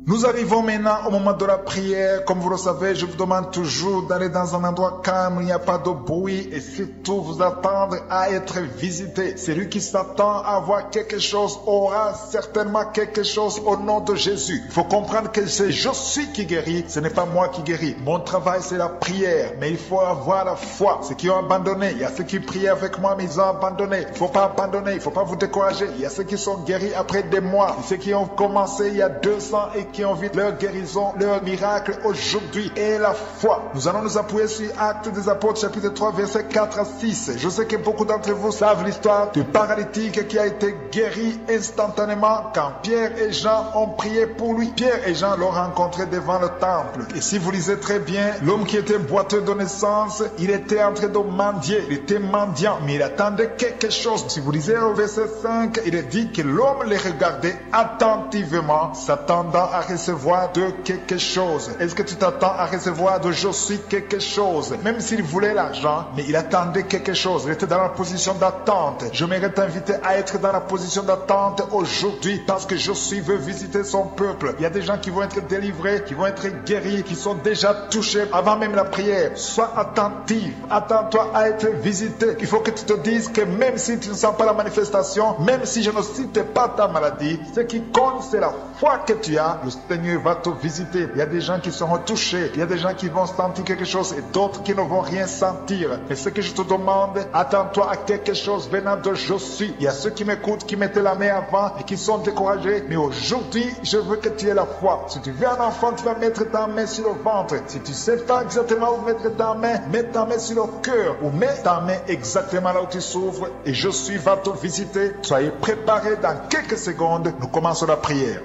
Nous arrivons maintenant au moment de la prière. Comme vous le savez, je vous demande toujours d'aller dans un endroit calme, il n'y a pas de bruit et surtout vous attendre à être visité. Celui qui s'attend à avoir quelque chose aura certainement quelque chose au nom de Jésus. Il faut comprendre que c'est je suis qui guérit, ce n'est pas moi qui guéris. Mon travail c'est la prière, mais il faut avoir la foi. Ceux qui ont abandonné, il y a ceux qui priaient avec moi mais ils ont abandonné. Il ne faut pas abandonner, il ne faut pas vous décourager. Il y a ceux qui sont guéris après des mois, et ceux qui ont commencé il y a 2 ans et qui ont vu leur guérison, leur miracle aujourd'hui et la foi. Nous allons nous appuyer sur Actes des Apôtres chapitre 3 versets 4 à 6. Je sais que beaucoup d'entre vous savent l'histoire du paralytique qui a été guéri instantanément quand Pierre et Jean ont prié pour lui. Pierre et Jean l'ont rencontré devant le temple. Et si vous lisez très bien, l'homme qui était boiteux de naissance, il était en train de mendier, il était mendiant, mais il attendait quelque chose. Si vous lisez au verset 5, il est dit que l'homme les regardait attentivement, s'attendant à recevoir de quelque chose. Est-ce que tu t'attends à recevoir de je suis quelque chose? Même s'il voulait l'argent, mais il attendait quelque chose. Il était dans la position d'attente. Je m'aimerais t'inviter à être dans la position d'attente aujourd'hui parce que je suis veut visiter son peuple. Il y a des gens qui vont être délivrés, qui vont être guéris, qui sont déjà touchés avant même la prière. Sois attentif. Attends-toi à être visité. Il faut que tu te dises que même si tu ne sens pas la manifestation, même si je ne cite pas ta maladie, ce qui compte c'est la foi que tu as. Le Seigneur va te visiter. Il y a des gens qui seront touchés. Il y a des gens qui vont sentir quelque chose et d'autres qui ne vont rien sentir. Et ce que je te demande, attends-toi à quelque chose venant de je suis. Il y a ceux qui m'écoutent, qui mettaient la main avant et qui sont découragés. Mais aujourd'hui, je veux que tu aies la foi. Si tu veux un enfant, tu vas mettre ta main sur le ventre. Si tu sais pas exactement où mettre ta main, mets ta main sur le cœur ou mets ta main exactement là où tu souffres et je suis va te visiter. Soyez préparés dans quelques secondes. Nous commençons la prière.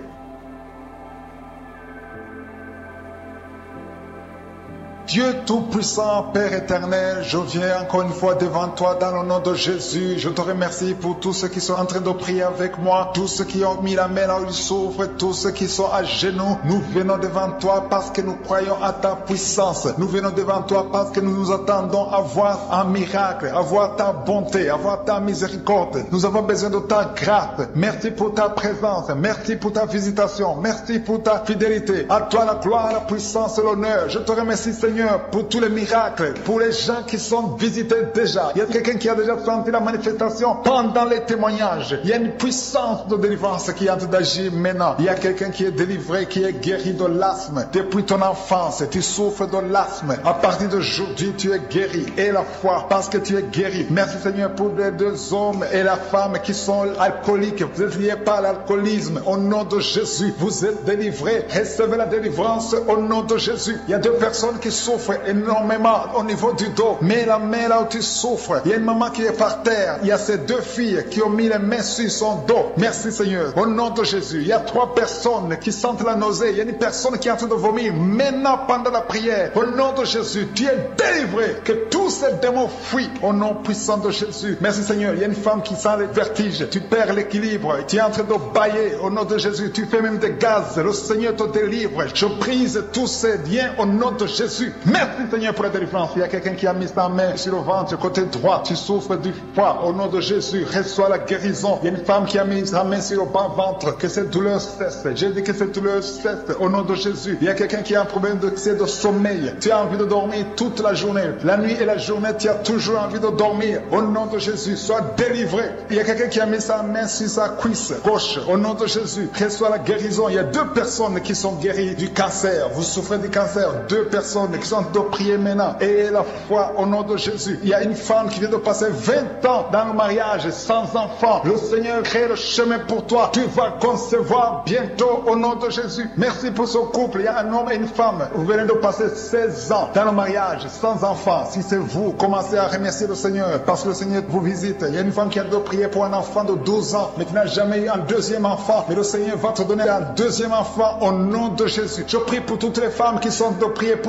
Dieu Tout-Puissant, Père éternel, je viens encore une fois devant toi dans le nom de Jésus. Je te remercie pour tous ceux qui sont en train de prier avec moi, tous ceux qui ont mis la main là où ils souffrent, tous ceux qui sont à genoux. Nous venons devant toi parce que nous croyons à ta puissance. Nous venons devant toi parce que nous nous attendons à voir un miracle, à voir ta bonté, à voir ta miséricorde. Nous avons besoin de ta grâce. Merci pour ta présence. Merci pour ta visitation. Merci pour ta fidélité. À toi la gloire, la puissance et l'honneur. Je te remercie, Seigneur, pour tous les miracles, pour les gens qui sont visités déjà. Il y a quelqu'un qui a déjà senti la manifestation pendant les témoignages. Il y a une puissance de délivrance qui est en train d'agir maintenant. Il y a quelqu'un qui est délivré, qui est guéri de l'asthme. Depuis ton enfance, tu souffres de l'asthme. À partir d'aujourd'hui, tu es guéri. Et la foi, parce que tu es guéri. Merci Seigneur pour les 2 hommes et la femme qui sont alcooliques. Vous êtes liés par l'alcoolisme. Au nom de Jésus, vous êtes délivrés. Recevez la délivrance au nom de Jésus. Il y a 2 personnes qui souffre énormément au niveau du dos. Mets la main là où tu souffres. Il y a une maman qui est par terre. Il y a ces 2 filles qui ont mis les mains sur son dos. Merci Seigneur. Au nom de Jésus. Il y a 3 personnes qui sentent la nausée. Il y a une personne qui est en train de vomir. Maintenant pendant la prière. Au nom de Jésus. Tu es délivré. Que tous ces démons fuient. Au nom puissant de Jésus. Merci Seigneur. Il y a une femme qui sent les vertiges. Tu perds l'équilibre. Tu es en train de bailler. Au nom de Jésus. Tu fais même des gaz. Le Seigneur te délivre. Je brise tous ces liens au nom de Jésus. Merci Seigneur pour la délivrance. Il y a quelqu'un qui a mis sa main sur le ventre, côté droit. Tu souffres du foie. Au nom de Jésus, reçois la guérison. Il y a une femme qui a mis sa main sur le bas-ventre. Que cette douleur cesse. J'ai dit que cette douleur cesse. Au nom de Jésus. Il y a quelqu'un qui a un problème de sommeil. Tu as envie de dormir toute la journée. La nuit et la journée, tu as toujours envie de dormir. Au nom de Jésus, sois délivré. Il y a quelqu'un qui a mis sa main sur sa cuisse gauche. Au nom de Jésus, reçois la guérison. Il y a 2 personnes qui sont guéries du cancer. Vous souffrez du cancer. 2 personnes qui sont de prier maintenant et la foi au nom de Jésus. Il y a une femme qui vient de passer 20 ans dans le mariage sans enfant. Le Seigneur crée le chemin pour toi. Tu vas concevoir bientôt au nom de Jésus. Merci pour ce couple. Il y a un homme et une femme. Vous venez de passer 16 ans dans le mariage sans enfant. Si c'est vous, commencez à remercier le Seigneur parce que le Seigneur vous visite. Il y a une femme qui a de prier pour un enfant de 12 ans mais qui n'a jamais eu un 2e enfant. Mais le Seigneur va te donner un 2e enfant au nom de Jésus. Je prie pour toutes les femmes qui sont de prier pour les enfants.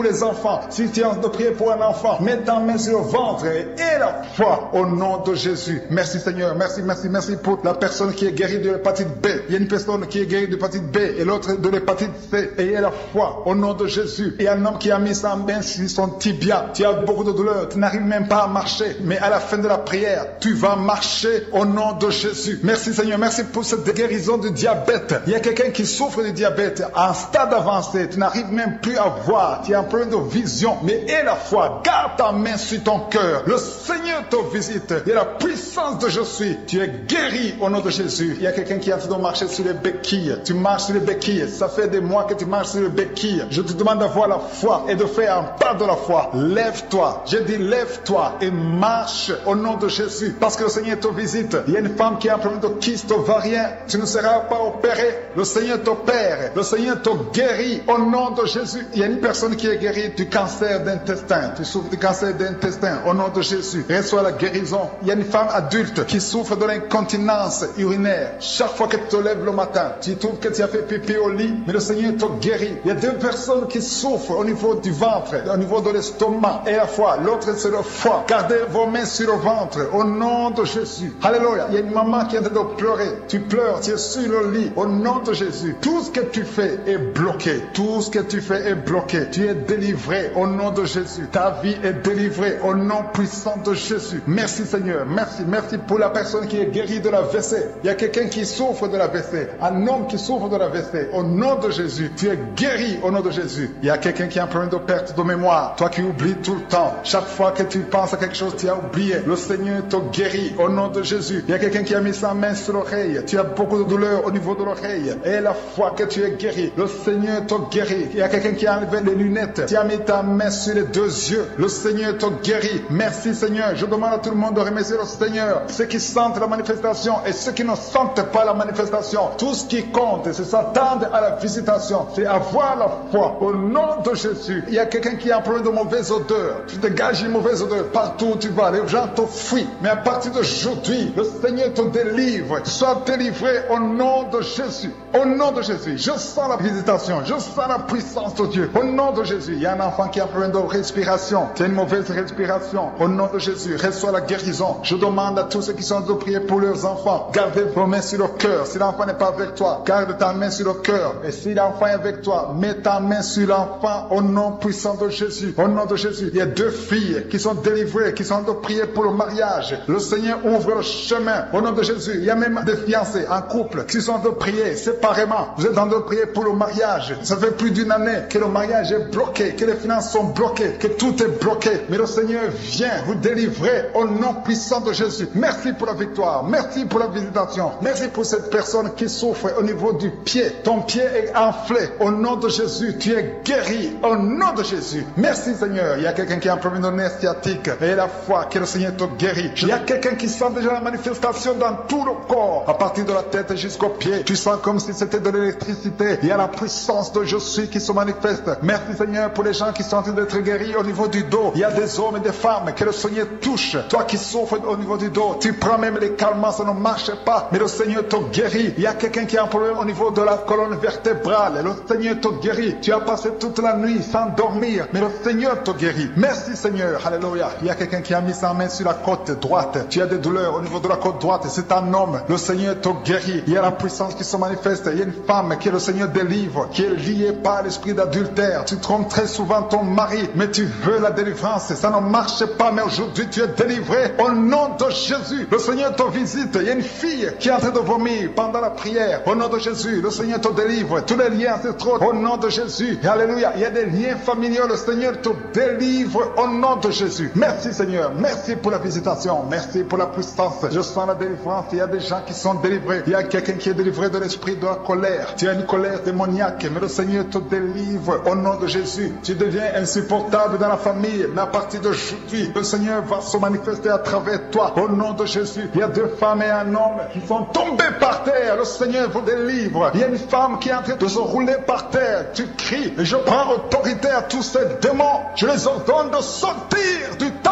enfant. Si tu es en train de prier pour un enfant, mets ta main sur le ventre et la foi au nom de Jésus. Merci Seigneur, merci pour la personne qui est guérie de l'hépatite B. Il y a une personne qui est guérie de l'hépatite B et l'autre de l'hépatite C. Et il y a la foi au nom de Jésus. Il y a un homme qui a mis sa main sur son tibia. Tu as beaucoup de douleur, tu n'arrives même pas à marcher. Mais à la fin de la prière, tu vas marcher au nom de Jésus. Merci Seigneur, merci pour cette guérison du diabète. Il y a quelqu'un qui souffre du diabète à un stade avancé. Tu n'arrives même plus à voir. Tu as un problème de vision. Mais aie la foi, garde ta main sur ton cœur. Le Seigneur te visite. Il y a la puissance de je suis. Tu es guéri au nom de Jésus. Il y a quelqu'un qui est en train de marcher sur les béquilles. Tu marches sur les béquilles. Ça fait des mois que tu marches sur les béquilles. Je te demande d'avoir la foi et de faire un pas de la foi. Lève-toi. J'ai dit lève-toi et marche au nom de Jésus. Parce que le Seigneur te visite. Il y a une femme qui a un problème de kyste ovarien. Tu ne seras pas opéré. Le Seigneur t'opère. Le Seigneur te guérit au nom de Jésus. Il y a une personne qui est guérie du cancer d'intestin. Tu souffres du cancer d'intestin au nom de Jésus. Reçois la guérison. Il y a une femme adulte qui souffre de l'incontinence urinaire. Chaque fois que tu te lèves le matin, tu trouves que tu as fait pipi au lit, mais le Seigneur te guérit. Il y a deux personnes qui souffrent au niveau du ventre, au niveau de l'estomac et la foi. L'autre c'est le foie. Gardez vos mains sur le ventre au nom de Jésus. Alléluia. Il y a une maman qui est en train de pleurer. Tu pleures, tu es sur le lit au nom de Jésus. Tout ce que tu fais est bloqué. Tout ce que tu fais est bloqué. Tu es délivré au nom de Jésus. Ta vie est délivrée au nom puissant de Jésus. Merci Seigneur. Merci pour la personne qui est guérie de la WC. Il y a quelqu'un qui souffre de la WC. Un homme qui souffre de la WC. Au nom de Jésus. Tu es guéri au nom de Jésus. Il y a quelqu'un qui a un problème de perte de mémoire. Toi qui oublies tout le temps. Chaque fois que tu penses à quelque chose, tu as oublié. Le Seigneur te guérit au nom de Jésus. Il y a quelqu'un qui a mis sa main sur l'oreille. Tu as beaucoup de douleur au niveau de l'oreille. Et la fois que tu es guéri, le Seigneur te guérit. Il y a quelqu'un qui a enlevé les lunettes. Tu as mis ta main sur les deux yeux. Le Seigneur te guérit. Merci Seigneur. Je demande à tout le monde de remercier le Seigneur. Ceux qui sentent la manifestation et ceux qui ne sentent pas la manifestation. Tout ce qui compte, c'est s'attendre à la visitation. C'est avoir la foi au nom de Jésus. Il y a quelqu'un qui a un problème de mauvaise odeur. Tu dégages une mauvaise odeur partout où tu vas. Les gens te fuient. Mais à partir d'aujourd'hui, le Seigneur te délivre. Sois délivré au nom de Jésus. Au nom de Jésus. Je sens la visitation. Je sens la puissance de Dieu. Au nom de Jésus. Il y a un enfant qui a un problème de respiration. Tu as une mauvaise respiration. Au nom de Jésus. Reçois la guérison. Je demande à tous ceux qui sont en train de prier pour leurs enfants. Gardez vos mains sur le cœur. Si l'enfant n'est pas avec toi, garde ta main sur le cœur. Et si l'enfant est avec toi, mets ta main sur l'enfant au nom puissant de Jésus. Au nom de Jésus. Il y a deux filles qui sont délivrées, qui sont en train de prier pour le mariage. Le Seigneur ouvre le chemin. Au nom de Jésus. Il y a même des fiancés en couple qui sont en train de prier séparément. Vous êtes en train de prier pour le mariage. Ça fait plus d'une année que le mariage est bloqué, que les finances sont bloquées, que tout est bloqué. Mais le Seigneur vient vous délivrer au nom puissant de Jésus. Merci pour la victoire. Merci pour la visitation. Merci pour cette personne qui souffre au niveau du pied. Ton pied est enflé. Au nom de Jésus, tu es guéri. Au nom de Jésus. Merci Seigneur. Il y a quelqu'un qui a un problème de nerf sciatique. Et la foi que le Seigneur te guérit. Il y a quelqu'un qui sent déjà la manifestation dans tout le corps. À partir de la tête jusqu'au pied. Tu sens comme si c'était de l'électricité. Il y a la puissance de je suis qui se manifeste. Merci Seigneur pour les gens qui sont en train d'être guéris au niveau du dos. Il y a des hommes et des femmes que le Seigneur touche. Toi qui souffres au niveau du dos. Tu prends même les calmants, ça ne marche pas. Mais le Seigneur te guérit. Il y a quelqu'un qui a un problème au niveau de la colonne vertébrale. Le Seigneur te guérit. Tu as passé toute la nuit sans dormir. Mais le Seigneur te guérit. Merci Seigneur. Alléluia. Il y a quelqu'un qui a mis sa main sur la côte droite. Tu as des douleurs au niveau de la côte droite. C'est un homme. Le Seigneur te guérit. Il y a la puissance qui se manifeste. Il y a une femme que le Seigneur délivre, qui est liée par l'esprit d'adultère. Tu trompes très souvent ton mari, mais tu veux la délivrance. Ça ne marche pas, mais aujourd'hui tu es délivré au nom de Jésus. Le Seigneur te visite. Il y a une fille qui est en train de vomir pendant la prière. Au nom de Jésus, le Seigneur te délivre. Tous les liens ancestraux au nom de Jésus. Et alléluia. Il y a des liens familiaux. Le Seigneur te délivre au nom de Jésus. Merci Seigneur. Merci pour la visitation. Merci pour la puissance. Je sens la délivrance. Il y a des gens qui sont délivrés. Il y a quelqu'un qui est délivré de l'esprit de la colère. Tu as une colère démoniaque, mais le Seigneur te délivre au nom de Jésus. Tu deviens insupportable dans la famille, mais à partir d'aujourd'hui, le Seigneur va se manifester à travers toi au nom de Jésus. Il y a deux femmes et un homme qui sont tombés par terre. Le Seigneur vous délivre. Il y a une femme qui est en train de se rouler par terre. Tu cries et je prends autorité à tous ces démons. Je les ordonne de sortir du temple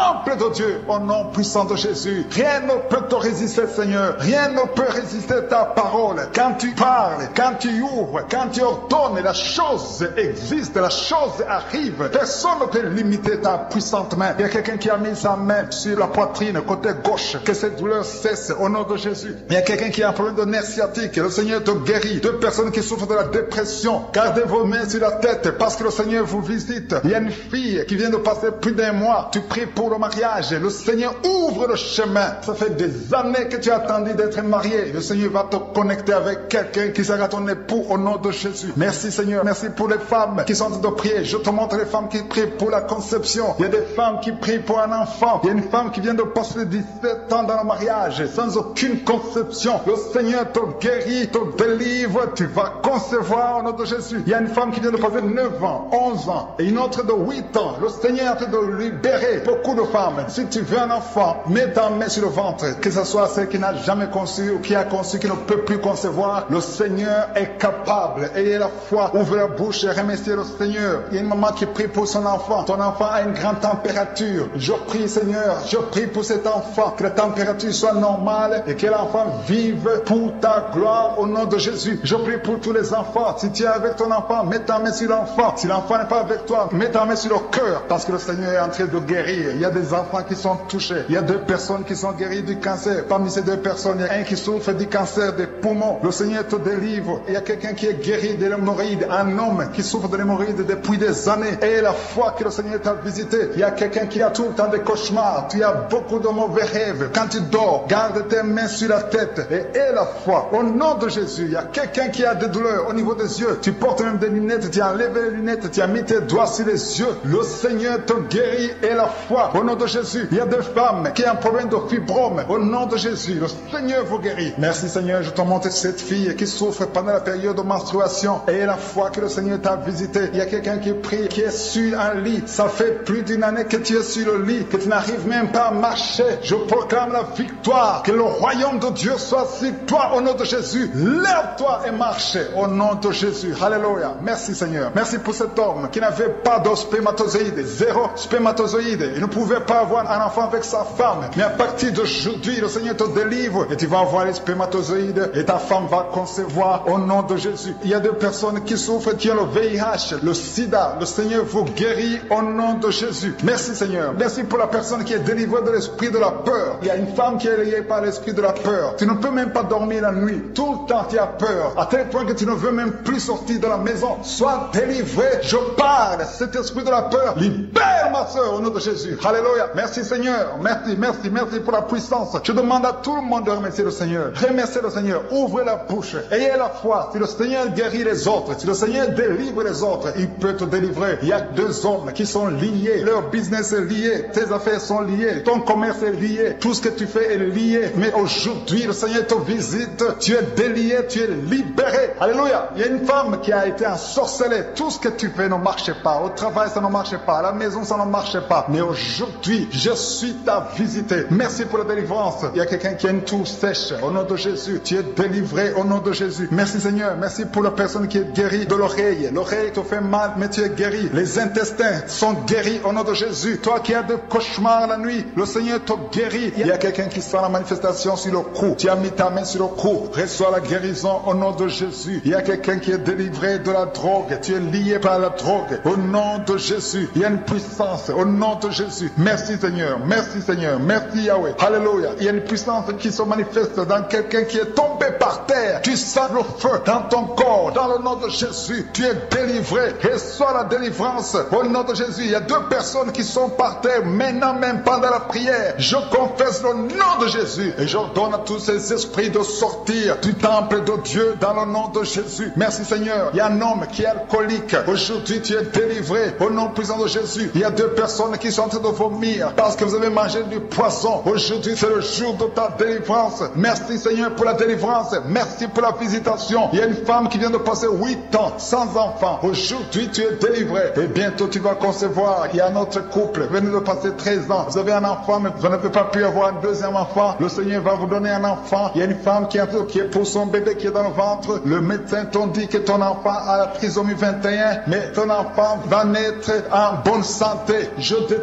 temple de Dieu, au nom puissant de Jésus. Rien ne peut te résister, Seigneur. Rien ne peut résister ta parole. Quand tu parles, quand tu ouvres, quand tu ordonnes, la chose existe, la chose arrive. Personne ne peut limiter ta puissante main. Il y a quelqu'un qui a mis sa main sur la poitrine, côté gauche, que cette douleur cesse au nom de Jésus. Il y a quelqu'un qui a un problème de nerf sciatique, le Seigneur te guérit. Deux personnes qui souffrent de la dépression, gardez vos mains sur la tête parce que le Seigneur vous visite. Il y a une fille qui vient de passer plus d'un mois, tu pries pour le mariage, le Seigneur ouvre le chemin. Ça fait des années que tu as attendu d'être marié, le Seigneur va te connecter avec quelqu'un qui sera ton époux au nom de Jésus. Merci Seigneur, merci pour les femmes qui sont en train de prier. Je te montre les femmes qui prient pour la conception. Il y a des femmes qui prient pour un enfant. Il y a une femme qui vient de passer 17 ans dans le mariage sans aucune conception. Le Seigneur te guérit, te délivre, tu vas concevoir au nom de Jésus. Il y a une femme qui vient de passer 9 ans, 11 ans et une autre de 8 ans. Le Seigneur est en train de libérer beaucoup de femmes. Si tu veux un enfant, mets ta main sur le ventre, que ce soit celle qui n'a jamais conçu ou qui a conçu, qui ne peut plus concevoir. Le Seigneur est capable. Ayez la foi, ouvrez la bouche et remerciez le Seigneur. Il y a une maman qui prie pour son enfant. Ton enfant a une grande température. Je prie Seigneur, je prie pour cet enfant, que la température soit normale et que l'enfant vive pour ta gloire au nom de Jésus. Je prie pour tous les enfants. Si tu es avec ton enfant, mets ta main sur l'enfant. Si l'enfant n'est pas avec toi, mets ta main sur le cœur, parce que le Seigneur est en train de guérir. Il y a des enfants qui sont touchés. Il y a 2 personnes qui sont guéries du cancer. Parmi ces 2 personnes, il y a un qui souffre du cancer des poumons. Le Seigneur te délivre. Il y a quelqu'un qui est guéri de l'hémorroïde, un homme qui souffre de l'hémorroïde depuis des années. Et la foi que le Seigneur t'a visité. Il y a quelqu'un qui a tout le temps des cauchemars. Tu as beaucoup de mauvais rêves. Quand tu dors, garde tes mains sur la tête et aie la foi. Au nom de Jésus, il y a quelqu'un qui a des douleurs au niveau des yeux. Tu portes même des lunettes, tu as enlevé les lunettes, tu as mis tes doigts sur les yeux. Le Seigneur te guérit et la foi. Au nom de Jésus, il y a des femmes qui ont un problème de fibrome. Au nom de Jésus, le Seigneur vous guérit. Merci Seigneur, je te montre cette fille qui souffre pendant la période de menstruation. Et la foi que le Seigneur t'a visité. Il y a quelqu'un qui prie, qui est sur un lit. Ça fait plus d'une année que tu es sur le lit, que tu n'arrives même pas à marcher. Je proclame la victoire. Que le royaume de Dieu soit sur toi au nom de Jésus. Lève-toi et marche au nom de Jésus. Alléluia. Merci Seigneur. Merci pour cet homme qui n'avait pas de spermatozoïdes. 0 spermatozoïdes. Il ne pouvait pas avoir un enfant avec sa femme. Mais à partir d'aujourd'hui, le Seigneur te délivre et tu vas avoir les spermatozoïdes et ta femme va concevoir au nom de Jésus. Il y a 2 personnes qui souffrent, qui ont le VIH, le sida. Le Seigneur vous guérit au nom de Jésus. Merci Seigneur. Merci pour la personne qui est délivrée de l'esprit de la peur. Il y a une femme qui est liée par l'esprit de la peur. Tu ne peux même pas dormir la nuit. Tout le temps tu as peur. À tel point que tu ne veux même plus sortir de la maison. Sois délivré. Je parle. Cet esprit de la peur, libère ma soeur au nom de Jésus. Alléluia. Merci Seigneur. Merci pour la puissance. Je demande à tout le monde de remercier le Seigneur. Remerciez le Seigneur. Ouvrez la bouche. Ayez la foi. Si le Seigneur guérit les autres, si le Seigneur délivre les autres, il peut te délivrer. Il y a 2 hommes qui sont liés. Leur business est lié. Tes affaires sont liées. Ton commerce est lié. Tout ce que tu fais est lié. Mais aujourd'hui, le Seigneur te visite. Tu es délié. Tu es libéré. Alléluia. Il y a une femme qui a été ensorcelée. Tout ce que tu fais ne marche pas. Au travail, ça ne marche pas. À la maison, ça ne marche pas. Mais aujourd'hui, je suis ta visité. Merci pour la délivrance. Il y a quelqu'un qui a une toux sèche. Au nom de Jésus, tu es délivré au nom de Jésus. Merci Seigneur. Merci pour la personne qui est guérie de l'oreille. L'oreille te fait mal, mais tu es guéri. Les intestins sont guéris au nom de Jésus. Toi qui as des cauchemars la nuit, le Seigneur te guérit. Il y a quelqu'un qui sent la manifestation sur le cou. Tu as mis ta main sur le cou. Reçois la guérison au nom de Jésus. Il y a quelqu'un qui est délivré de la drogue. Tu es lié par la drogue. Au nom de Jésus. Il y a une puissance au nom de Jésus. Merci Seigneur. Merci Seigneur. Merci Yahweh. Alléluia. Il y a une puissance qui se manifeste dans quelqu'un qui est tombé par terre. Tu sens le feu dans ton corps. Dans le nom de Jésus. Tu es délivré. Reçois la délivrance au nom de Jésus. Il y a 2 personnes qui sont par terre maintenant même pendant la prière. Je confesse le nom de Jésus et j'ordonne à tous ces esprits de sortir du temple de Dieu dans le nom de Jésus. Merci Seigneur. Il y a un homme qui est alcoolique. Aujourd'hui tu es délivré au nom puissant de Jésus. Il y a 2 personnes qui sont en train de vomir parce que vous avez mangé du poisson. Aujourd'hui c'est le jour de ta délivrance. Merci Seigneur pour la délivrance. Merci pour la visitation. Il y a une femme qui vient de passer 8 ans sans enfant. Aujourd'hui tu es délivré et bientôt tu vas concevoir. Il y a un autre couple, venez de passer 13 ans. Vous avez un enfant mais vous n'avez pas pu avoir un 2e enfant. Le Seigneur va vous donner un enfant. Il y a une femme qui est pour son bébé qui est dans le ventre. Le médecin t'ont dit que ton enfant a la trisomie 21, mais ton enfant va naître en bonne santé. Je détruis cette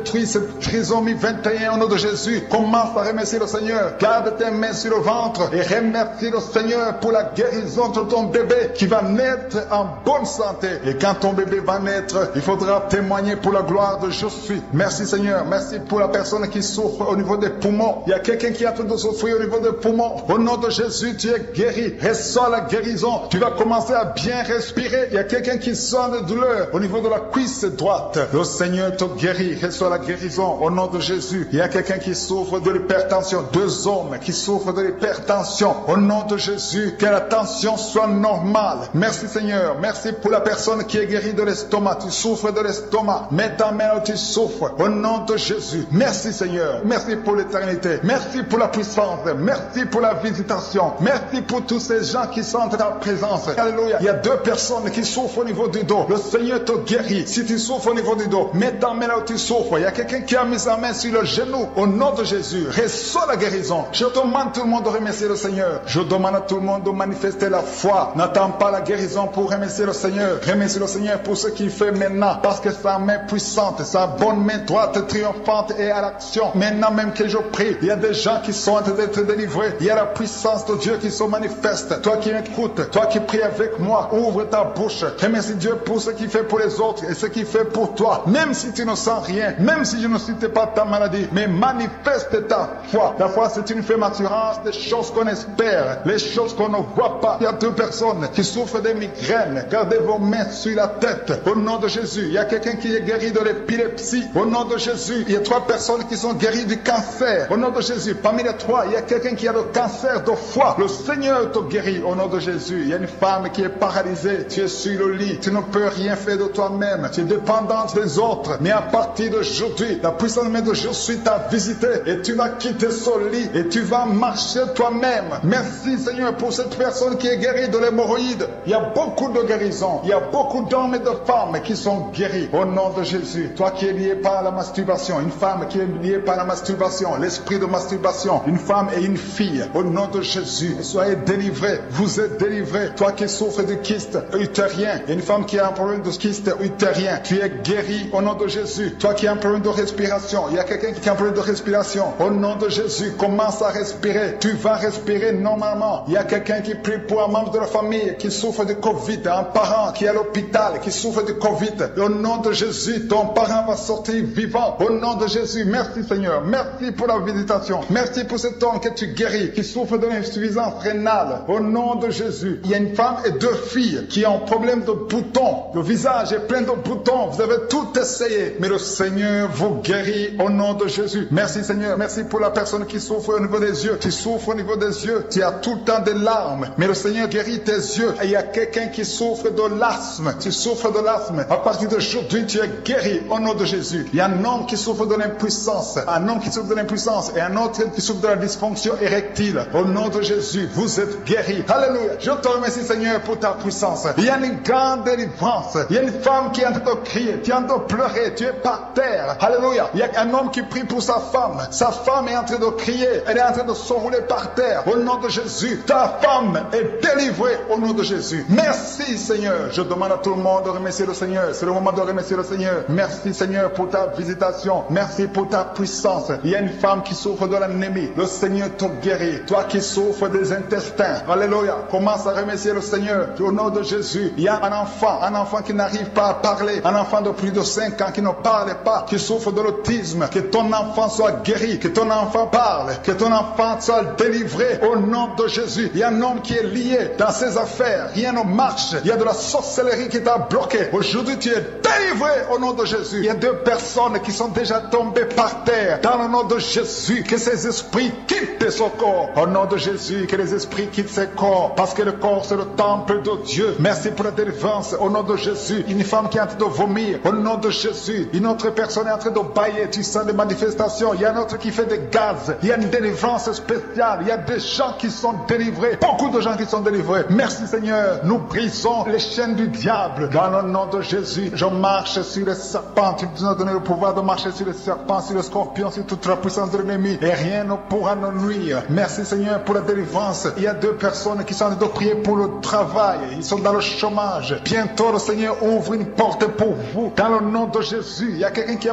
trisomie 21 au nom de Jésus. Commence à remercier le Seigneur. Garde tes mains sur le ventre et remercie le Seigneur pour la guérison de ton bébé qui va naître en bonne santé. Et quand ton bébé va naître, il faudra témoigner pour la gloire de je suis. Merci Seigneur. Merci pour la personne qui souffre au niveau des poumons. Il y a quelqu'un qui est en train de souffrir au niveau des poumons. Au nom de Jésus, tu es guéri. Reçois la guérison. Tu vas commencer à bien respirer. Il y a quelqu'un qui sent de douleur au niveau de la cuisse droite. Le Seigneur te guérit. Reçois la guérison au nom de Jésus. Il y a quelqu'un qui souffre de l'hypertension. 2 hommes qui souffrent de l'hypertension. Au nom de Jésus, que la tension soit normale. Merci Seigneur. Merci pour la personne qui est guérie de l'estomac. Tu souffres de l'estomac. Mets ta main où tu souffres. Au nom de Jésus. Merci Seigneur. Merci pour l'éternité. Merci pour la puissance. Merci pour la visitation. Merci pour tous ces gens qui sentent ta présence. Alléluia. Il y a 2 personnes qui souffrent au niveau du dos. Le Seigneur te guérit. Si tu souffres au niveau du dos, mets ta main là où tu souffres. Il y a quelqu'un qui a mis sa main sur le genou. Au nom de Jésus, reçois la guérison. Je demande à tout le monde de remercier le Seigneur. Je demande à tout le monde de manifester la foi. N'attends pas la guérison pour remercier le Seigneur. Remercie le Seigneur pour ce qu'il fait maintenant. Parce que sa main puissante, sa bonne main droite triomphante est à l'action. Maintenant même que je prie, il y a des gens qui sont en train d'être délivrés. Il y a la puissance de Dieu qui se manifeste. Toi qui m'écoutes, toi qui pries avec moi, ouvre ta bouche. Remercie Dieu pour ce qu'il fait pour les autres et ce qu'il fait pour toi. Même si tu ne sens rien, même si je ne cite pas ta maladie, mais manifeste ta foi. La foi, c'est une ferme assurance des choses qu'on espère, les choses qu'on ne voit pas. Il y a 2 personnes qui souffrent des migraines. Gardez vos mains sur la tête. Au nom de Jésus, il y a quelqu'un qui est guéri de l'épilepsie. Au nom de Jésus, il y a 3 personnes qui sont guéries du cancer. Au nom de Jésus, parmi les 3, il y a quelqu'un qui a le cancer de foie. Le Seigneur te guérit au nom de Jésus. Il y a une femme qui est paralysée. Tu es sur le lit. Tu ne peux rien faire de toi-même. Tu es dépendante des autres. Mais à partir d'aujourd'hui, la puissance de je suis t'a visité et tu vas quitter ce lit et tu vas marcher toi-même. Merci Seigneur pour cette personne qui est guérie de l'hémorroïde. Il y a beaucoup de guérisons. Il y a beaucoup d'hommes et de femmes qui sont guéris au nom de Jésus. Toi qui es lié par la masturbation, une femme qui est liée par la masturbation, l'esprit de masturbation, une femme et une fille, au nom de Jésus, soyez délivrés. Vous êtes délivrés. Toi qui souffres de kyste utérien, une femme qui a un problème de kyste utérien, tu es guéri au nom de Jésus. Toi qui as un problème de respiration, il y a quelqu'un qui a un problème de respiration, au nom de Jésus, commence à respirer. Tu vas respirer normalement. Il y a quelqu'un qui prie pour un membre de la famille qui souffre de Covid, un parent qui est à l'hôpital, qui souffre de Covid. Au nom de Jésus, ton parent va sortir vivant. Au nom de Jésus, merci Seigneur. Merci pour la visitation. Merci pour cet homme que tu guéris, qui souffre de l'insuffisance rénale. Au nom de Jésus, il y a une femme et 2 filles qui ont un problème de boutons. Le visage est plein de boutons. Vous avez tout essayé, mais le Seigneur vous guérit au nom de Jésus. Merci Seigneur. Merci pour la personne qui souffre au niveau des yeux. Tu souffres au niveau des yeux. Tu as tout le temps des larmes, mais le Seigneur guérit tes yeux. Et il y a quelqu'un qui souffre de l'asthme. Tu souffres de l'asthme. À partir d'aujourd'hui, tu es guéri au nom de Jésus. Il y a un homme qui souffre de l'impuissance. Un homme qui souffre de l'impuissance et un autre qui souffre de la dysfonction érectile. Au nom de Jésus, vous êtes guéris. Alléluia. Je te remercie Seigneur pour ta puissance. Il y a une grande délivrance. Il y a une femme qui est en train de crier, qui est en train de pleurer. Tu es par terre. Alléluia. Il y a un homme qui prie pour sa femme. Sa femme est en train de crier. Elle est en train de s'enrouler par terre. Au nom de Jésus, ta femme est délivrée au nom de Jésus. Merci Seigneur. Je demande à tout le monde de remercier le Seigneur. C'est le moment de remercier le Seigneur. Merci Seigneur pour ta visitation. Merci pour ta puissance. Il y a une femme qui souffre de l'anémie. Le Seigneur te guérit. Toi qui souffres des intestins. Alléluia. Commence à remercier le Seigneur. Au nom de Jésus. Il y a un enfant qui n'arrive pas à parler. Un enfant de plus de 5 ans qui ne parle pas, qui souffre de l'autisme. Que ton enfant soit guéri. Que ton enfant parle. Que ton enfant soit délivré. Au nom de Jésus. Il y a un homme qui est lié dans ses affaires. Rien ne marche. Il y a de la sorcellerie qui t'a bloqué. Aujourd'hui, tu es délivré au nom de Jésus. Il y a 2 personnes qui sont déjà tombées par terre. Dans le nom de Jésus, que ces esprits quittent son corps. Au nom de Jésus, que les esprits quittent ses corps. Parce que le corps, c'est le temple de Dieu. Merci pour la délivrance. Au nom de Jésus, une femme qui est en train de vomir. Au nom de Jésus, une autre personne est en train de bailler. Tu sens des manifestations. Il y a un autre qui fait des gaz. Il y a une délivrance spéciale. Il y a des gens qui sont délivrés. Beaucoup de gens qui sont délivrés. Merci Seigneur. Nous brisons les chaînes du diable. Dans le nom de Jésus, je marche sur les serpents. Tu nous as donné le pouvoir de marcher sur les serpents, sur les scorpions, sur toute la puissance de l'ennemi. Et rien ne pourra nous nuire. Merci Seigneur pour la délivrance. Il y a 2 personnes qui sont en train de prier pour le travail. Ils sont dans le chômage. Bientôt le Seigneur ouvre une porte pour vous. Dans le nom de Jésus, il y a quelqu'un qui a passé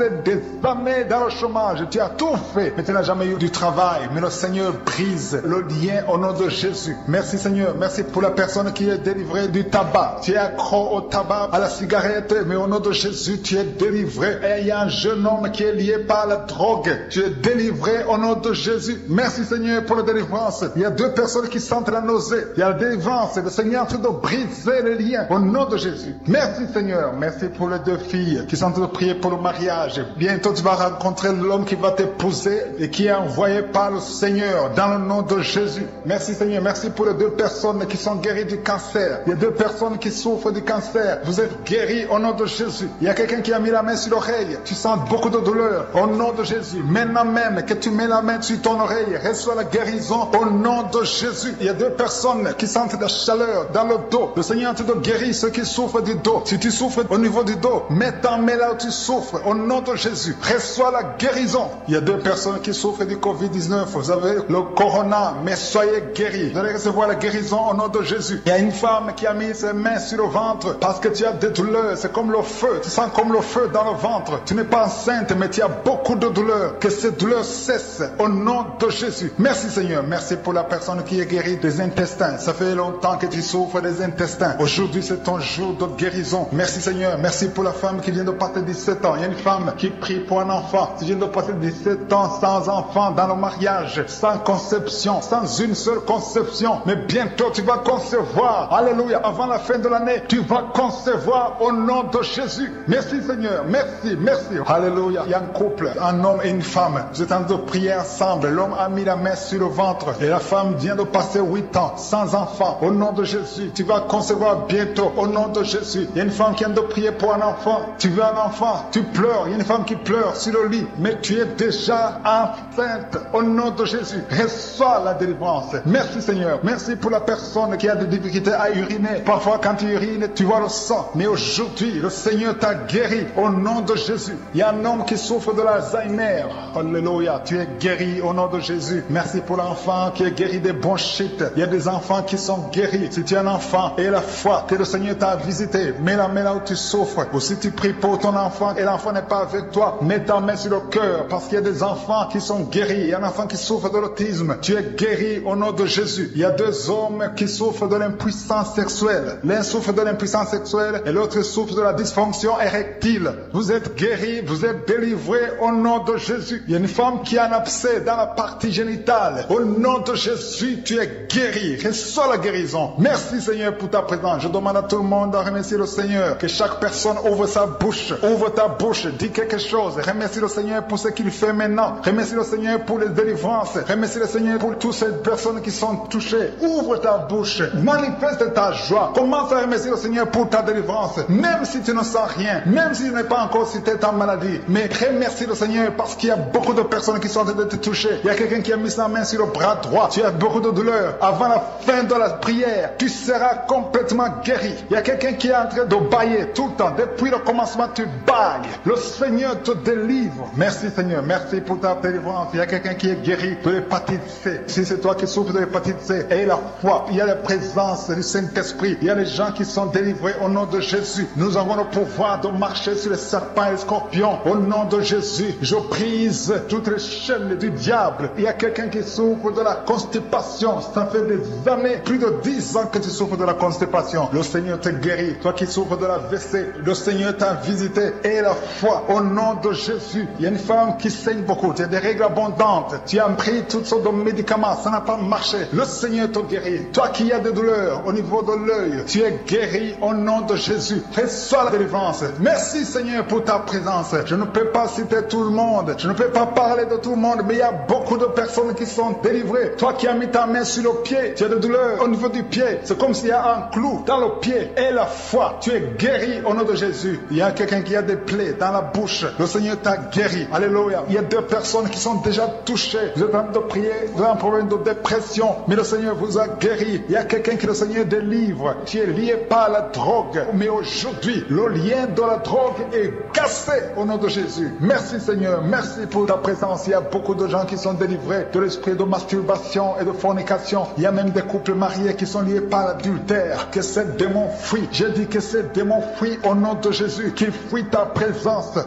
passé des années dans le chômage, tu as tout fait, mais tu n'as jamais eu du travail. Mais le Seigneur brise le lien au nom de Jésus. Merci Seigneur, merci pour la personne qui est délivrée du tabac. Tu es accro au tabac, à la cigarette, mais au nom de Jésus, tu es délivré. Et il y a un jeune homme qui est lié par la drogue. Tu es délivré au nom de Jésus. Merci Seigneur pour la délivrance. Il y a deux personnes qui sentent la nausée. Il y a la délivrance. Le Seigneur est en train de briser les liens au nom de Jésus. Merci Seigneur. Merci pour les deux filles qui sont en train de prier pour le mariage. Bientôt tu vas rencontrer l'homme qui va t'épouser et qui est envoyé par le Seigneur dans le nom de Jésus. Merci Seigneur. Merci pour les deux personnes qui sont guéries du cancer. Il y a deux personnes qui souffrent du cancer. Vous êtes guéris au nom de Jésus. Il y a quelqu'un qui a mis la main sur l'oreille. Tu sens beaucoup de douleur au nom de Jésus. Maintenant même que tu mets la main sur ton oreille, reçois la guérison au nom de Jésus. Il y a deux personnes qui sentent la chaleur dans le dos. Le Seigneur te guérit ceux qui souffrent du dos. Si tu souffres au niveau du dos, mets ta main là où tu souffres au nom de Jésus. Reçois la guérison. Il y a deux personnes qui souffrent du Covid-19. Vous avez le corona, mais soyez guéris. Vous allez recevoir la guérison au nom de Jésus. Il y a une femme qui a mis ses mains sur le ventre parce que tu as des douleurs. C'est comme le feu. Tu sens comme le feu dans le ventre. Tu n'es pas enceinte, mais tu as beaucoup de douleurs. Que ces douleurs cessent au nom de Jésus. Merci Seigneur. Merci pour la personne qui est guérie des intestins. Ça fait longtemps que tu souffres des intestins. Aujourd'hui, c'est ton jour de guérison. Merci Seigneur. Merci pour la femme qui vient de passer 17 ans. Il y a une femme qui prie pour un enfant. Tu viens de passer 17 ans sans enfant dans le mariage, sans conception, sans une seule conception. Mais bientôt, tu vas concevoir. Alléluia. Avant la fin de l'année, tu vas concevoir au nom de Jésus. Merci Seigneur. Merci, merci. Alléluia. Il y a un couple, un homme et une femme. Vous êtes en train de prier ensemble. L'homme a mis la main sur le ventre et la femme vient de passer 8 ans sans enfant. Au nom de Jésus, tu vas concevoir bientôt. Au nom de Jésus. Il y a une femme qui vient de prier pour un enfant. Tu veux un enfant, tu pleures. Il y a une femme qui pleure sur le lit, mais tu es déjà enceinte. Au nom de Jésus, reçois la délivrance. Merci Seigneur. Merci pour la personne qui a des difficultés à uriner. Parfois quand tu urines, tu vois le sang. Mais aujourd'hui, le Seigneur t'a guéri au nom de Jésus. Il y a un homme qui souffre de l'Alzheimer. Alléluia. Tu es guéri au nom de Jésus. Merci pour l'enfant qui est guéri des bronchites. Il y a des enfants qui sont guéris. Si tu es un enfant et la foi que le Seigneur t'a visité, mets la main là où tu souffres. Ou si tu pries pour ton enfant et l'enfant n'est pas avec toi, mets ta main sur le cœur parce qu'il y a des enfants qui sont guéris. Il y a un enfant qui souffre de l'autisme. Tu es guéri au nom de Jésus. Il y a deux hommes qui souffrent de l'impuissance sexuelle. L'un souffre de l'impuissance sexuelle et l'autre souffre de la dysfonction érectile. Vous êtes guéris, vous êtes délivrés au nom de Jésus. Il y a une femme qui a un abcès dans la partie génitale. Au nom de Jésus, tu es guéri. Reçois la guérison. Merci Seigneur pour ta présence. Je demande à tout le monde de remercier le Seigneur. Que chaque personne ouvre sa bouche. Ouvre ta bouche. Dis quelque chose. Remercie le Seigneur pour ce qu'il fait maintenant. Remercie le Seigneur pour les délivrances. Remercie le Seigneur pour toutes ces personnes qui sont touchées. Ouvre ta bouche. Manifeste ta joie. Commence à remercier le Seigneur pour ta délivrance. Même si tu ne sens rien. Même si tu n'es pas encore cité ta maladie. Mais remercie le Seigneur parce qu'il y a beaucoup de personnes qui sont en train de te toucher. Il y a quelqu'un qui a mis sa main sur le bras droit. Tu as beaucoup de douleur. Avant la fin de la prière, tu seras complètement guéri. Il y a quelqu'un qui est en train de bailler tout le temps. Depuis le commencement, tu bailles. Le Seigneur te délivre. Merci Seigneur. Merci pour ta délivrance. Il y a quelqu'un qui est guéri de l'hépatite C. Si c'est toi qui souffres de l'hépatite C, et la foi, il y a la présence du Saint-Esprit. Il y a les gens qui sont délivrés au nom de Jésus. Nous avons le pouvoir de marcher sur les serpents et les scorpions. Au nom de Jésus, je brise toutes les chaînes du diable. Il y a quelqu'un qui souffre de la constipation. Ça fait des années, plus de 10 ans que tu souffres de la constipation. Le Seigneur te guérit. Toi qui souffres de la WC, le Seigneur t'a visité. Et la foi, au nom de Jésus. Il y a une femme qui saigne beaucoup. Tu as des règles abondantes. Tu as pris toutes sortes de médicaments. Ça n'a pas marché. Le Seigneur te guérit. Toi qui as des douleurs au niveau de l'œil, tu es guéri au nom de Jésus. Reçois la délivrance. Merci Seigneur pour ta présence. Je ne peux pas citer tout le monde. Je ne peux pas parler de tout le monde, mais il y a beaucoup de personnes qui sont délivrées. Toi qui as mis ta main sur le pied, tu as des douleurs au niveau du pied. C'est comme s'il y a un clou dans le pied. Et la foi, tu es guéri au nom de Jésus. Il y a quelqu'un qui a des plaies dans la bouche. Le Seigneur t'a guéri. Alléluia. Il y a deux personnes qui sont déjà touchées. Vous êtes en train de prier. Vous avez un problème de dépression, mais le Seigneur vous a guéri. Il y a quelqu'un que le Seigneur délivre. Tu es lié par la drogue. Mais aujourd'hui, le lien de la drogue est cassé au nom de Jésus. Merci Seigneur. Merci pour ta présence. Il y a beaucoup de gens qui sont délivrés de l'esprit de masturbation et de fornication. Il y a même des couples mariés qui sont liés par l'adultère. Que ces démons fuient. J'ai dit que ces démons fuient au nom de Jésus. Qu'ils fuient ta présence.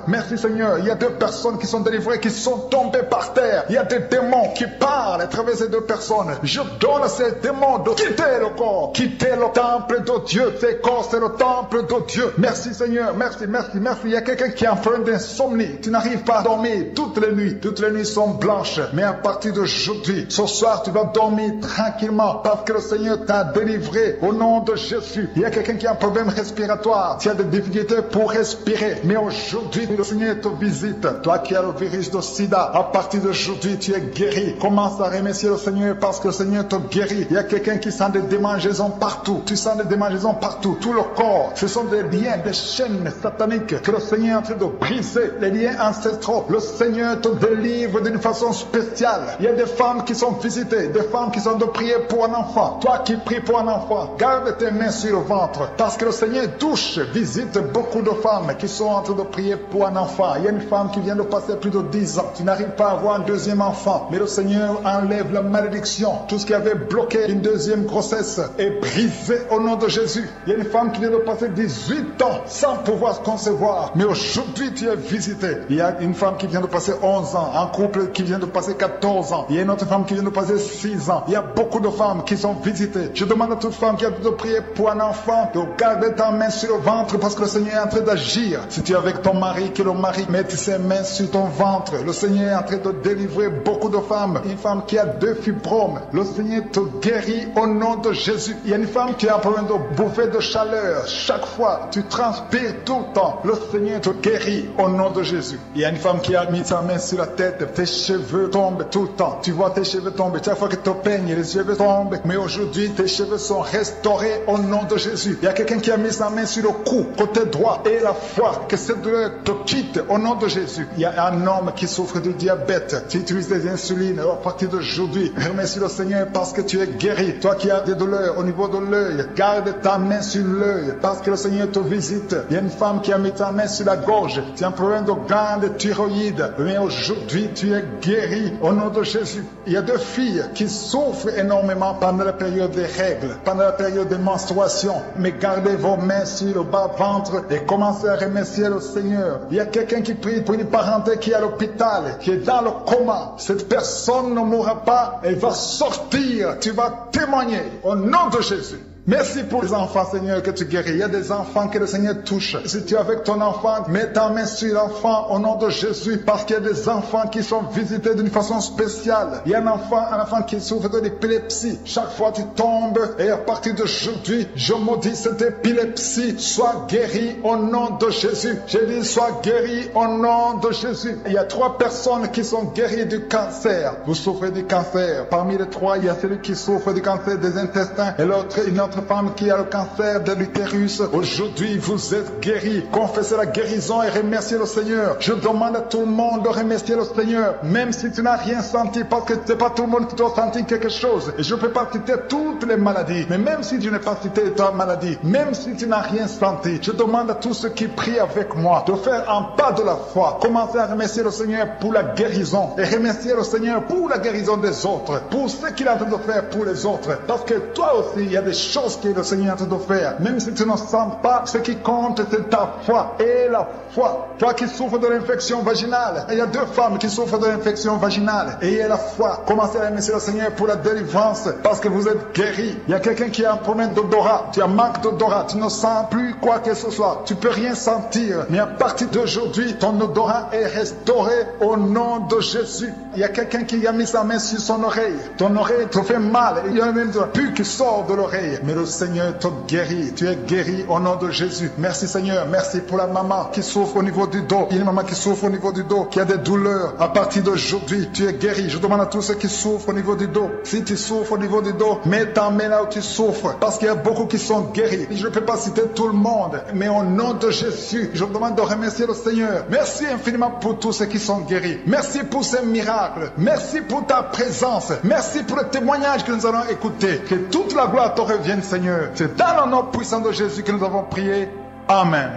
Merci Seigneur. Il y a 2 personnes qui sont délivrées, qui sont tombées par terre. Il y a des démons qui parlent à travers ces 2 personnes. Je donne à ces démons de quitter le corps, quitter le temple de Dieu. Ces corps, c'est le temple de Dieu. Merci Seigneur. Merci, merci, merci. Il y a quelqu'un qui est en train d'insomnie. Tu n'arrives pas à dormir toutes les nuits. Toutes les nuits sont blanches. Mais à partir d'aujourd'hui, ce soir, tu vas dormir tranquillement parce que le Seigneur t'a délivré au nom de Jésus. Il y a quelqu'un qui a un problème respiratoire. Tu as des difficultés pour respirer. Mais aujourd'hui, le Seigneur te visite. Toi qui as le virus de sida, à partir d'aujourd'hui, tu es guéri. Commence à remercier le Seigneur parce que le Seigneur te guérit. Il y a quelqu'un qui sent des démangeaisons partout. Tu sens des démangeaisons partout. Tout le corps. Ce sont des liens, des chaînes sataniques que le Seigneur est en train de briser. Les liens ancestraux. Le Seigneur te délivre d'une façon spéciale. Il y a des femmes qui sont visitées. Des femmes qui sont de prier pour un enfant. Toi qui pries pour un enfant, garde tes mains sur le ventre. Parce que le Seigneur touche, visite beaucoup de femmes qui sont en train de prier pour un enfant. Il y a une femme qui vient de passer plus de 10 ans. Tu n'arrives pas à avoir un deuxième enfant. Mais le Seigneur enlève la malédiction. Tout ce qui avait bloqué une deuxième grossesse est brisé au nom de Jésus. Il y a une femme qui vient de passer 18 ans sans pouvoir concevoir. Mais aujourd'hui, tu es visité. Il y a une femme qui vient de passer 11 ans. Un couple qui vient de passer 14 ans. Il y a une autre femme qui vient de passer 6 ans. Il y a beaucoup de femmes qui sont visitées. Je demande à toute femme qui a de prier pour un enfant de garder ta main sur le ventre parce que le Seigneur est en train d'agir. Si tu es avec ton mari, que le mari mette ses mains sur ton ventre. Le Seigneur est en train de délivrer beaucoup de femmes. Une femme qui a 2 fibromes. Le Seigneur te guérit au nom de Jésus. Il y a une femme qui a un problème de bouffée de chaleur. Chaque fois, tu transpires tout le temps. Le Seigneur te guérit au nom de Jésus. Il y a une femme qui a mis sa main sur la tête. Tes cheveux tombent tout le temps. Tu vois tes cheveux tomber. Chaque fois que tu peignes, les cheveux tombent. Mais aujourd'hui, tes cheveux sont restaurés au nom de Jésus. Il y a quelqu'un qui a mis sa main sur le cou, côté droit, et la foi, que cette douleur te quitte au nom de Jésus. Il y a un homme qui souffre du diabète. Tu utilises des insulines. À partir d'aujourd'hui, remercie le Seigneur parce que tu es guéri. Toi qui as des douleurs au niveau de l'œil, garde ta main sur l'œil parce que le Seigneur te visite. Il y a une femme qui a mis ta main sur la gorge. Tu as un problème de glande thyroïde. Mais aujourd'hui, tu es guéri au nom de Jésus. Il y a 2 filles qui souffrent énormément pendant la période des règles, pendant la période des menstruations. Mais gardez vos mains sur le bas-ventre et commencez à remercier le Seigneur. Il y a quelqu'un qui prie pour une parenté qui est à l'hôpital, qui est dans le coma. Cette personne ne mourra pas, elle va sortir. Tu vas témoigner au nom de Jésus. Merci pour les enfants, Seigneur, que tu guéris. Il y a des enfants que le Seigneur touche. Si tu es avec ton enfant, mets ta main sur l'enfant au nom de Jésus, parce qu'il y a des enfants qui sont visités d'une façon spéciale. Il y a un enfant qui souffre de l'épilepsie. Chaque fois tu tombes, et à partir d'aujourd'hui, je maudis cette épilepsie. Sois guéri au nom de Jésus. J'ai dit, sois guéri au nom de Jésus. Il y a 3 personnes qui sont guéries du cancer. Vous souffrez du cancer. Parmi les 3, il y a celui qui souffre du cancer des intestins et l'autre, une autre femme qui a le cancer de l'utérus. Aujourd'hui, vous êtes guéris. Confessez la guérison et remerciez le Seigneur. Je demande à tout le monde de remercier le Seigneur, même si tu n'as rien senti, parce que c'est pas tout le monde qui doit sentir quelque chose. Et je ne peux pas citer toutes les maladies, mais même si tu n'as pas cité ta maladie, même si tu n'as rien senti, je demande à tous ceux qui prient avec moi de faire un pas de la foi. Commencez à remercier le Seigneur pour la guérison et remercier le Seigneur pour la guérison des autres, pour ce qu'il est en train de faire pour les autres. Parce que toi aussi, il y a des choses que le Seigneur est en train de faire. Même si tu ne sens pas, ce qui compte, c'est ta foi. Et la foi. Toi qui souffres de l'infection vaginale. Il y a 2 femmes qui souffrent de l'infection vaginale. Et il y a la foi. Commencez à remercier le Seigneur pour la délivrance. Parce que vous êtes guéris. Il y a quelqu'un qui a un problème d'odorat. Tu as manque d'odorat. Tu ne sens plus quoi que ce soit. Tu peux rien sentir. Mais à partir d'aujourd'hui, ton odorat est restauré au nom de Jésus. Il y a quelqu'un qui a mis sa main sur son oreille. Ton oreille te fait mal. Il y a même de la pus qui sort de l'oreille. Mais le Seigneur te guérit. Tu es guéri au nom de Jésus. Merci Seigneur. Merci pour la maman qui souffre au niveau du dos. Il y a une maman qui souffre au niveau du dos, qui a des douleurs. À partir d'aujourd'hui, tu es guéri. Je demande à tous ceux qui souffrent au niveau du dos. Si tu souffres au niveau du dos, mets ta main là où tu souffres. Parce qu'il y a beaucoup qui sont guéris. Je ne peux pas citer tout le monde. Mais au nom de Jésus, je demande de remercier le Seigneur. Merci infiniment pour tous ceux qui sont guéris. Merci pour ces miracles. Merci pour ta présence. Merci pour le témoignage que nous allons écouter. Que toute la gloire te revienne, Seigneur. C'est dans le nom puissant de Jésus que nous avons prié. Amen.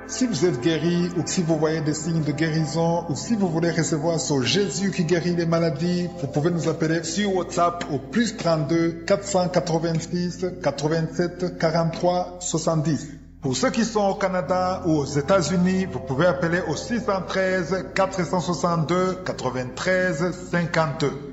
Si vous êtes guéri ou si vous voyez des signes de guérison ou si vous voulez recevoir ce Jésus qui guérit les maladies, vous pouvez nous appeler sur WhatsApp au +32 486 87 43 70. Pour ceux qui sont au Canada ou aux États-Unis, vous pouvez appeler au 613 462 93 52.